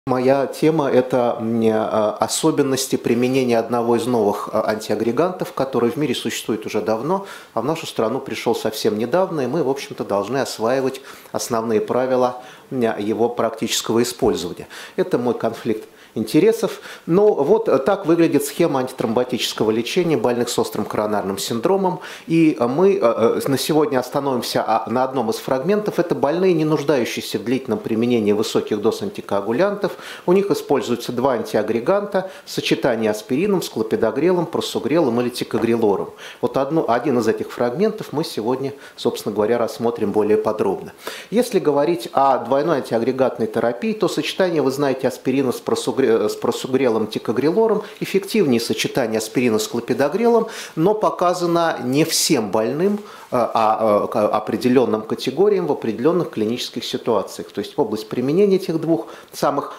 Моя тема – это особенности применения одного из новых антиагрегантов, который в мире существует уже давно, а в нашу страну пришел совсем недавно, и мы, в общем-то, должны осваивать основные правила его практического использования. Это мой конфликт интересов. Но вот так выглядит схема антитромботического лечения больных с острым коронарным синдромом. И мы на сегодня остановимся на одном из фрагментов. Это больные, не нуждающиеся в длительном применении высоких доз антикоагулянтов. У них используются два антиагреганта в сочетании аспирином с клопидогрелом, просугрелом или тикогрелором. Вот один из этих фрагментов мы сегодня, собственно говоря, рассмотрим более подробно. Если говорить о двойной антиагрегатной терапии, то сочетание, вы знаете, аспирина с просугрелом тикогрелором эффективнее сочетание аспирина с клопидогрелом, но показано не всем больным, а определенным категориям в определенных клинических ситуациях. То есть область применения этих двух самых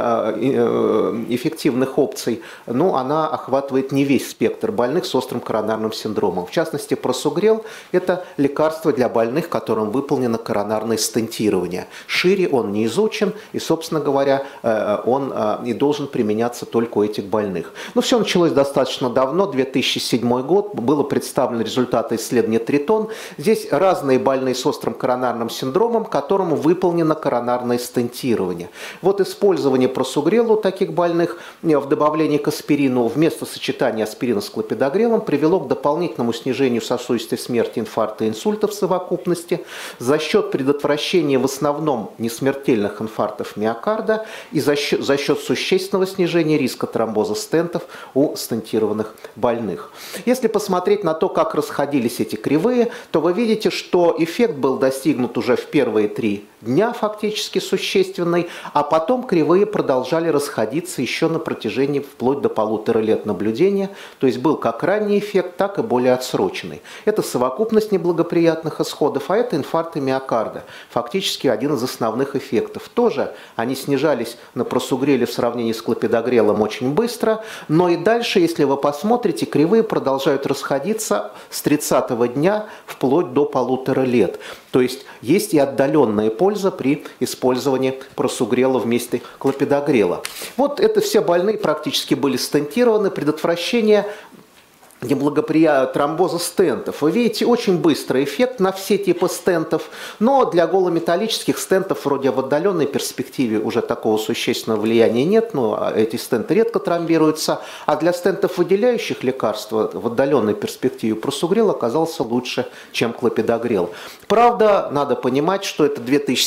эффективных опций, она охватывает не весь спектр больных с острым коронарным синдромом. В частности, просугрел – это лекарство для больных, которым выполнено коронарное стентирование. Шире он не изучен, и, собственно говоря, он и должен применяться только у этих больных. Но все началось достаточно давно, 2007 год, было представлено результаты исследования Тритон. Здесь разные больные с острым коронарным синдромом, которым выполнено коронарное стентирование. Вот использование просугрела у таких больных в добавлении к аспирину вместо сочетания аспирина с клопидогрелом привело к дополнительному снижению сосудистой смерти, инфаркта и инсульта в совокупности за счет предотвращения в основном несмертельных инфарктов миокарда и за счет существенного снижения риска тромбоза стентов у стентированных больных. Если посмотреть на то, как расходились эти кривые, то вы видите, что эффект был достигнут уже в первые 3 дня фактически существенный, а потом кривые продолжали расходиться еще на протяжении вплоть до 1,5 лет наблюдения, то есть был как ранний эффект, так и более отсроченный. Это совокупность неблагоприятных исходов, а это инфаркты миокарда, фактически один из основных эффектов. Тоже они снижались на просугреле в сравнении с клопидогрелом очень быстро, но и дальше, если вы посмотрите, кривые продолжают расходиться с 30-го дня вплоть до 1,5 лет. То есть есть и отдаленная польза при использовании просугрела вместе клопидогрела. Вот это все больные практически были стентированы. Предотвращение неблагоприятного тромбоза стентов. Вы видите, очень быстрый эффект на все типы стентов, но для голометаллических стентов вроде в отдаленной перспективе уже такого существенного влияния нет, но эти стенты редко тромбируются, а для стентов, выделяющих лекарства, в отдаленной перспективе просугрел оказался лучше, чем клопидогрел. Правда, надо понимать, что это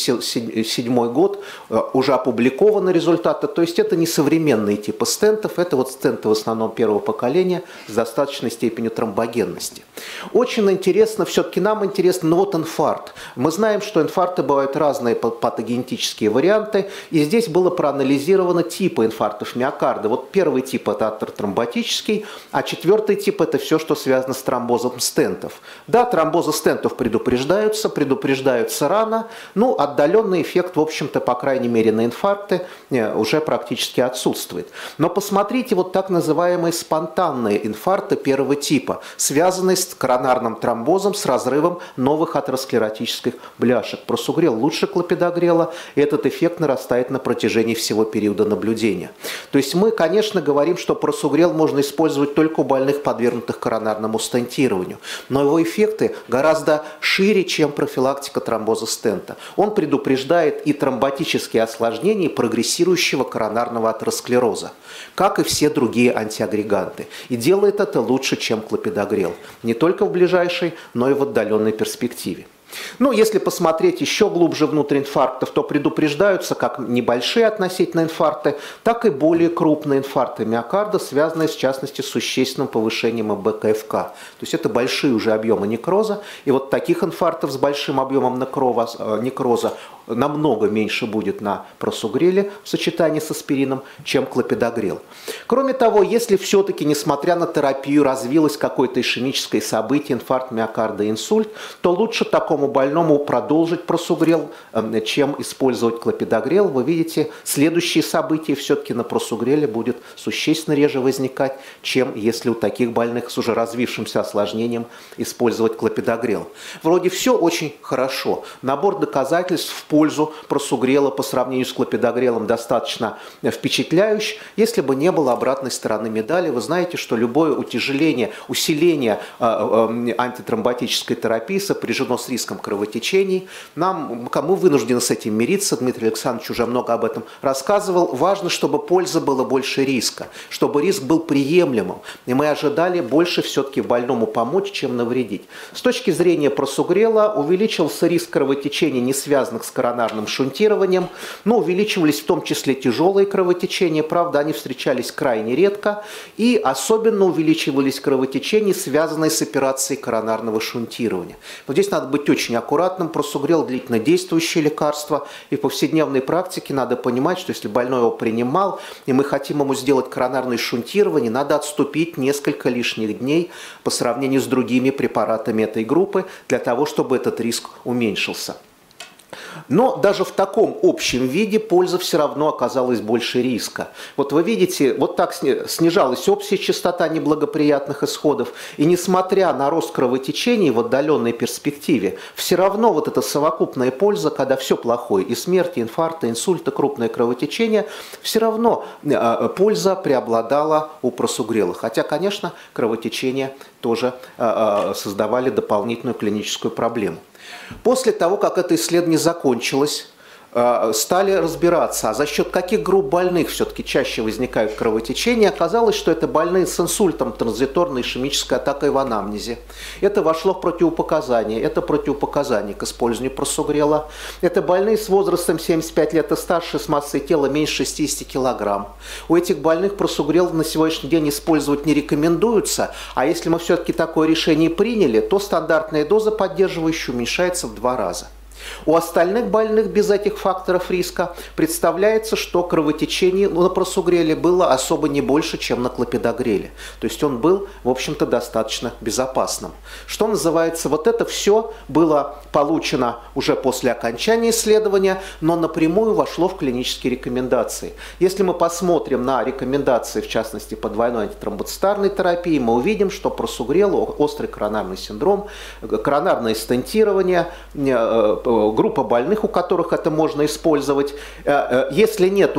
2007 год, уже опубликованы результаты, то есть это не современные типы стентов, это вот стенты в основном первого поколения с достаточной степенью тромбогенности. Очень интересно, все-таки нам интересно, вот инфаркт. Мы знаем, что инфаркты бывают разные патогенетические варианты, и здесь было проанализировано типы инфарктов миокарда. Вот первый тип – это атеротромботический, а 4-й тип – это все, что связано с тромбозом стентов. Да, тромбозы стентов предупреждаются рано, но отдаленный эффект, в общем-то, по крайней мере, на инфаркты уже практически отсутствует. Но посмотрите, вот так называемые спонтанные инфаркты первого типа, связанные с коронарным тромбозом, с разрывом новых атеросклеротических бляшек. Просугрел лучше клопидогрела, и этот эффект нарастает на протяжении всего периода наблюдения. То есть мы, конечно, говорим, что просугрел можно использовать только у больных, подвергнутых коронарному стентированию, но его эффекты гораздо шире, чем профилактика тромбоза стента. Он предупреждает и тромботические осложнения и прогрессирующего коронарного атеросклероза, как и все другие антиагреганты. И делает это лучше, чем клопидогрел. Не только в ближайшей, но и в отдаленной перспективе. Если посмотреть еще глубже внутрь инфарктов, то предупреждаются как небольшие относительно инфаркты, так и более крупные инфаркты миокарда, связанные, в частности, с существенным повышением БКФК. То есть это большие уже объемы некроза, и вот таких инфарктов с большим объемом некроза намного меньше будет на просугреле в сочетании с аспирином, чем клопидогрел. Кроме того, если все-таки, несмотря на терапию, развилось какое-то ишемическое событие, инфаркт миокарда, инсульт, то лучше такому такому больному продолжить просугрел, чем использовать клопидогрел. Вы видите, следующие события все-таки на просугреле будет существенно реже возникать, чем если у таких больных с уже развившимся осложнением использовать клопидогрел. Вроде все очень хорошо. Набор доказательств в пользу просугрела по сравнению с клопидогрелом достаточно впечатляющий. Если бы не было обратной стороны медали, вы знаете, что любое утяжеление, усиление антитромботической терапии сопряжено с риском кровотечений. Мы вынуждены с этим мириться. Дмитрий Александрович уже много об этом рассказывал. Важно, чтобы пользы было больше риска, чтобы риск был приемлемым. И мы ожидали больше все-таки больному помочь, чем навредить. С точки зрения просугрела увеличился риск кровотечений, не связанных с коронарным шунтированием, но увеличивались в том числе тяжелые кровотечения, правда, они встречались крайне редко, и особенно увеличивались кровотечения, связанные с операцией коронарного шунтирования. Вот здесь надо быть очень аккуратным. Просугрел длительно действующее лекарство, и в повседневной практике надо понимать, что если больной его принимал, и мы хотим ему сделать коронарное шунтирование, надо отступить несколько лишних дней по сравнению с другими препаратами этой группы, для того, чтобы этот риск уменьшился. Но даже в таком общем виде польза все равно оказалась больше риска. Вот вы видите, вот так снижалась общая частота неблагоприятных исходов. И несмотря на рост кровотечений в отдаленной перспективе, все равно вот эта совокупная польза, когда все плохое, и смерти, инфаркты, инсульты, крупное кровотечение, все равно польза преобладала у просугрела. Хотя, конечно, кровотечения тоже создавали дополнительную клиническую проблему. После того, как это исследование закончилось, стали разбираться, а за счет каких групп больных все-таки чаще возникают кровотечения. Оказалось, что это больные с инсультом, транзиторной ишемической атакой в анамнезе. Это вошло в противопоказания. Это противопоказания к использованию просугрела. Это больные с возрастом 75 лет и старше, с массой тела меньше 60 кг. У этих больных просугрел на сегодняшний день использовать не рекомендуется, а если мы все-таки такое решение приняли, то стандартная доза поддерживающая уменьшается в 2 раза. У остальных больных без этих факторов риска представляется, что кровотечение на просугреле было особо не больше, чем на клопидогреле. То есть он был, в общем-то, достаточно безопасным. Что называется, вот это все было получено уже после окончания исследования, но напрямую вошло в клинические рекомендации. Если мы посмотрим на рекомендации, в частности, по двойной антитромбоцитарной терапии, мы увидим, что просугрел, острый коронарный синдром, коронарное стентирование, группа больных, у которых это можно использовать. Если нет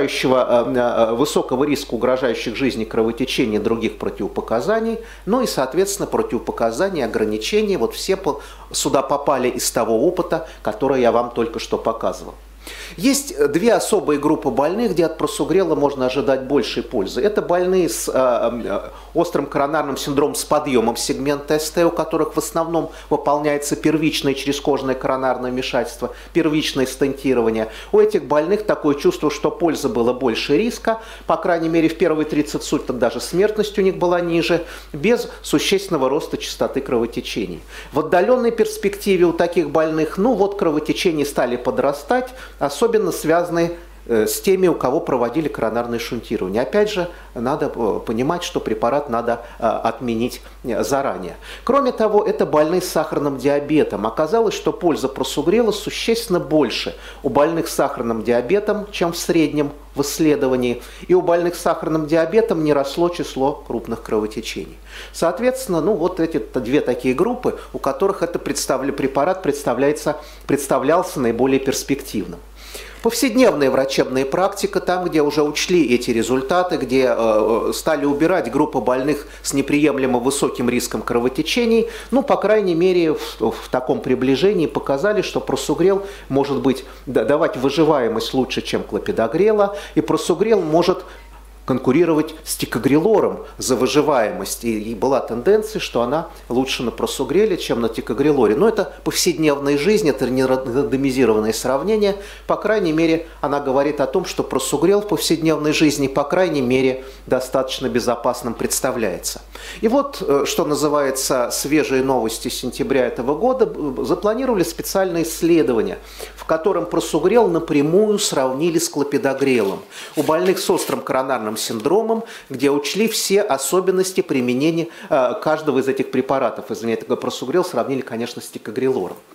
высокого риска угрожающих жизни кровотечений, других противопоказаний, ну и, соответственно, противопоказания, ограничения, вот все сюда попали из того опыта, который я вам только что показывал. Есть 2 особые группы больных, где от просугрела можно ожидать большей пользы. Это больные с острым коронарным синдромом с подъемом сегмента СТ, у которых в основном выполняется первичное черезкожное коронарное вмешательство, первичное стентирование. У этих больных такое чувство, что пользы было больше риска, по крайней мере в первые 30 суток даже смертность у них была ниже, без существенного роста частоты кровотечений. В отдаленной перспективе у таких больных, кровотечения стали подрастать, особенно связанные с теми, у кого проводили коронарное шунтирование. Опять же, надо понимать, что препарат надо отменить заранее. Кроме того, это больные с сахарным диабетом. Оказалось, что польза просугрела существенно больше у больных с сахарным диабетом, чем в среднем в исследовании. И у больных с сахарным диабетом не росло число крупных кровотечений. Соответственно, вот эти 2 такие группы, у которых этот препарат представлялся наиболее перспективным. Повседневная врачебная практика, там, где уже учли эти результаты, где стали убирать группы больных с неприемлемо высоким риском кровотечений, по крайней мере, в таком приближении показали, что просугрел может давать выживаемость лучше, чем клопидогрела, и просугрел может конкурировать с тикогрелором за выживаемость. И была тенденция, что она лучше на просугреле, чем на тикогрелоре. Но это повседневная жизнь, это не рандомизированное сравнение. По крайней мере, она говорит о том, что просугрел в повседневной жизни, по крайней мере, достаточно безопасным представляется. И вот, что называется, свежие новости сентября этого года, запланировали специальное исследование, в котором просугрел напрямую сравнили с клопидогрелом у больных с острым коронарным синдромом, где учли все особенности применения каждого из этих препаратов. Извините, просугрел сравнили, конечно, с тикогрелором.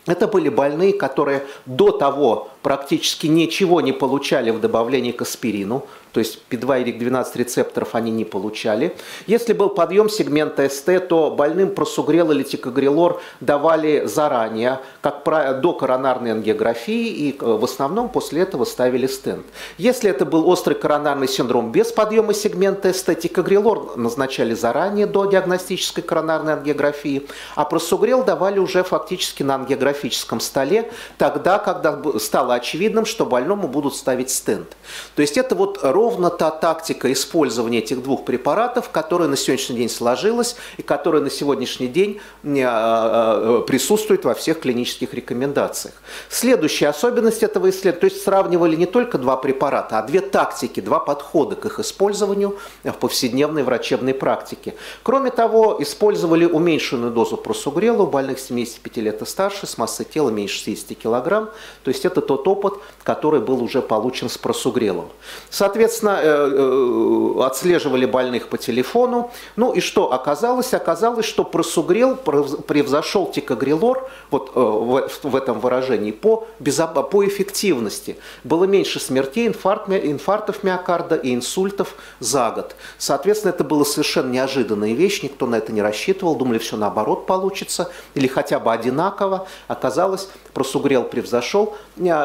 Это были больные, которые до того практически ничего не получали в добавлении к аспирину, то есть P2 и RIG12 рецепторов они не получали. Если был подъем сегмента СТ, то больным просугрел или тикогрелор давали заранее, как до коронарной ангиографии, и в основном после этого ставили стенд. Если это был острый коронарный синдром без подъема сегмента СТ, тикогрелор назначали заранее до диагностической коронарной ангиографии, а просугрел давали уже фактически на ангиографическом столе, тогда, когда стало очевидным, что больному будут ставить стенд. То есть это вот ровно та тактика использования этих двух препаратов, которая на сегодняшний день сложилась и которая на сегодняшний день присутствует во всех клинических рекомендациях. Следующая особенность этого исследования, то есть сравнивали не только два препарата, а две тактики, два подхода к их использованию в повседневной врачебной практике. Кроме того, использовали уменьшенную дозу просугрела у больных 75 лет и старше с массой тела меньше 60 кг, то есть это тот опыт, который был уже получен с просугрелом. Соответственно, отслеживали больных по телефону. Ну и что оказалось? Оказалось, что просугрел превзошел тикогрелор вот в этом выражении по эффективности. Было меньше смертей, инфарктов миокарда и инсультов за год. Соответственно, это была совершенно неожиданная вещь, никто на это не рассчитывал, думали, все наоборот получится, или хотя бы одинаково. Оказалось, просугрел превзошел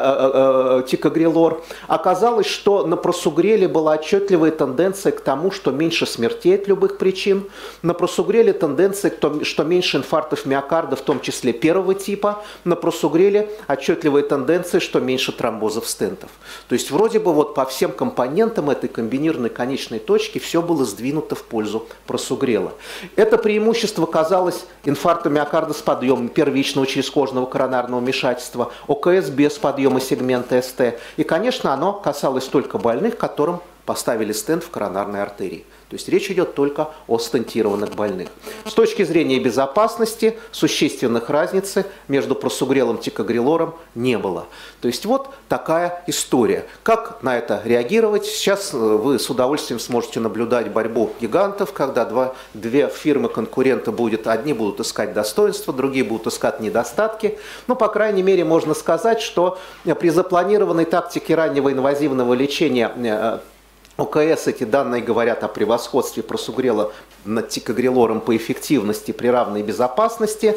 тикогрелор. Оказалось, что на просугреле была отчетливая тенденция к тому, что меньше смертей от любых причин. На просугреле тенденция к тому, что меньше инфарктов миокарда, в том числе первого типа. На просугреле отчетливая тенденция, что меньше тромбозов стентов. То есть вроде бы вот по всем компонентам этой комбинированной конечной точки все было сдвинуто в пользу просугрела. Это преимущество казалось инфаркту миокарда с подъемом первичного черезкожного коронарного вмешательства, ОКС без подъема сегмента СТ. И, конечно, оно касалось только больных, которым поставили стенд в коронарной артерии. То есть речь идет только о стентированных больных. С точки зрения безопасности существенных разниц между просугрелом и тикогрелором не было. То есть вот такая история. Как на это реагировать? Сейчас вы с удовольствием сможете наблюдать борьбу гигантов, когда две фирмы-конкурента одни будут искать достоинства, другие будут искать недостатки. Ну, по крайней мере, можно сказать, что при запланированной тактике раннего инвазивного лечения ОКС эти данные говорят о превосходстве просугрела над тикогрелором по эффективности при равной безопасности,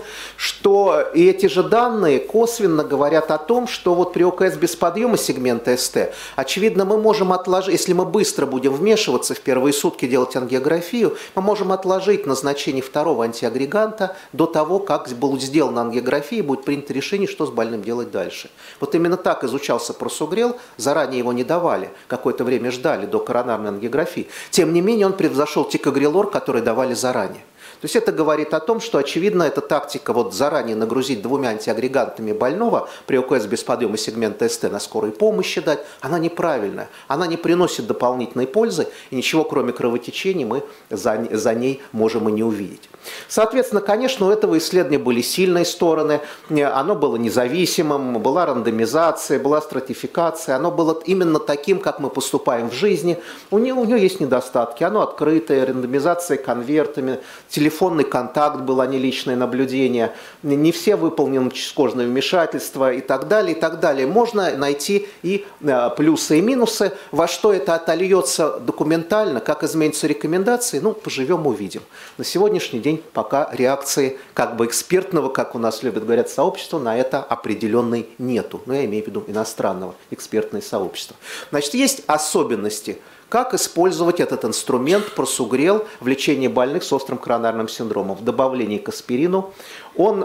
что и эти же данные косвенно говорят о том, что вот при ОКС без подъема сегмента СТ, очевидно, мы можем отложить, если мы быстро будем вмешиваться в первые сутки делать ангиографию, мы можем отложить назначение второго антиагреганта до того, как будет сделана ангиография и будет принято решение, что с больным делать дальше. Вот именно так изучался просугрел, заранее его не давали, какое-то время ждали до коронарной ангиографии. Тем не менее, он превзошел тикогрелор, который давали заранее. То есть это говорит о том, что, очевидно, эта тактика вот заранее нагрузить двумя антиагрегантами больного при ОКС без подъема сегмента СТ на скорой помощи дать, она неправильная. Она не приносит дополнительной пользы, и ничего, кроме кровотечений, мы за ней можем и не увидеть. Соответственно, конечно, у этого исследования были сильные стороны. Оно было независимым, была рандомизация, была стратификация. Оно было именно таким, как мы поступаем в жизни. У него есть недостатки. Оно открытое, рандомизация конвертами, телефонный контакт был, а не личное наблюдение. Не все выполнены черезкожное вмешательство и так далее, и так далее. Можно найти и плюсы, и минусы. Во что это отольется документально, как изменятся рекомендации, ну, поживем, увидим. На сегодняшний день пока реакции как бы экспертного, как у нас любят говорить, сообщества, на это определенной нету. Но я имею в виду иностранного экспертное сообщества. Значит, есть особенности, как использовать этот инструмент просугрел в лечении больных с острым коронарным синдромом. В добавлении к аспирину он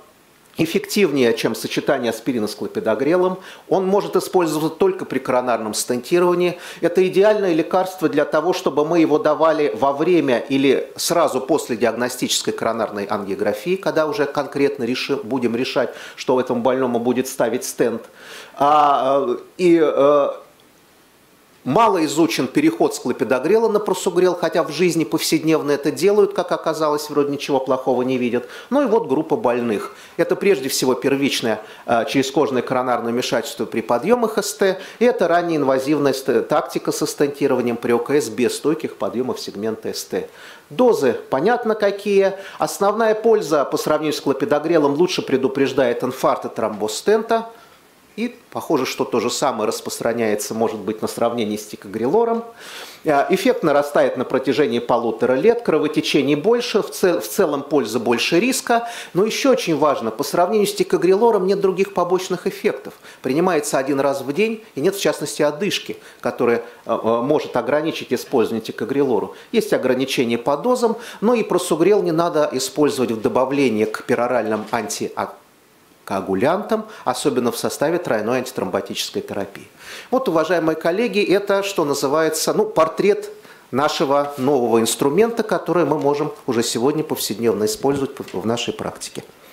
эффективнее, чем сочетание аспирина с клопидогрелом. Он может использоваться только при коронарном стентировании. Это идеальное лекарство для того, чтобы мы его давали во время или сразу после диагностической коронарной ангиографии, когда уже конкретно будем решать, что этому больному будет ставить стент. Мало изучен переход с клопидогрела на просугрел, хотя в жизни повседневно это делают, как оказалось, вроде ничего плохого не видят. Ну и вот группа больных. Это прежде всего первичное черезкожное коронарное вмешательство при подъемах СТ, и это ранее инвазивная тактика со стентированием при ОКС без стойких подъемов сегмента СТ. Дозы понятно какие. Основная польза по сравнению с клопидогрелом: лучше предупреждает инфаркт и тромбоз стента. И похоже, что то же самое распространяется, может быть, на сравнении с тикогрелором. Эффект нарастает на протяжении 1,5 лет, кровотечений больше, в целом пользы больше риска. Но еще очень важно, по сравнению с тикогрелором нет других побочных эффектов. Принимается 1 раз в день, и нет, в частности, одышки, которая может ограничить использование тикогрелору. Есть ограничения по дозам, но и просугрел не надо использовать в добавлении к пероральным антикоагулянтам, особенно в составе тройной антитромботической терапии. Вот, уважаемые коллеги, это, что называется, портрет нашего нового инструмента, который мы можем уже сегодня повседневно использовать в нашей практике.